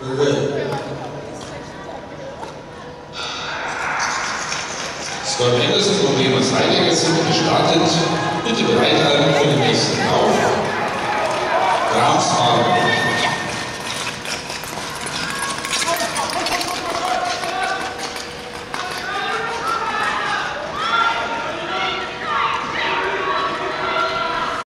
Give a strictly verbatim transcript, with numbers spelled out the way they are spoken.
Scott Anderson und Thomas Heidegger sind gestartet. Bitte bereithalten für den nächsten Lauf. Ramshagen.